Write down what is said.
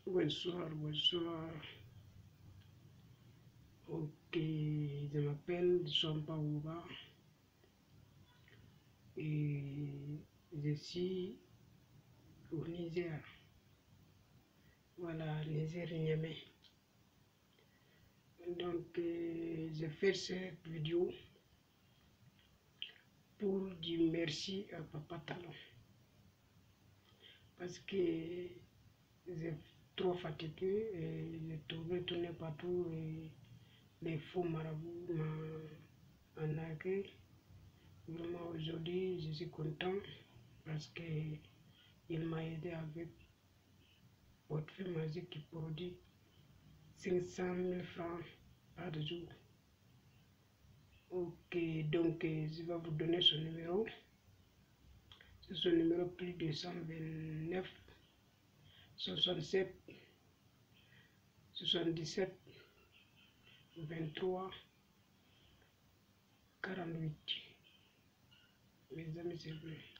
Bonsoir, bonsoir. Ok, je m'appelle Sompa Ouba et je suis au Niger. Voilà, Niger Niamey. Donc, je fais cette vidéo pour dire merci à Papa Talon parce que j'ai trop fatigué et j'ai trouvé tourné partout et les faux marabouts m'ont arnaqué. Vraiment aujourd'hui je suis content parce qu'il m'a aidé avec votre film magique qui produit 500 000 francs par jour. Ok, donc je vais vous donner son numéro. C'est son numéro plus 229 67 77 23 48. Mes amis, c'est vrai.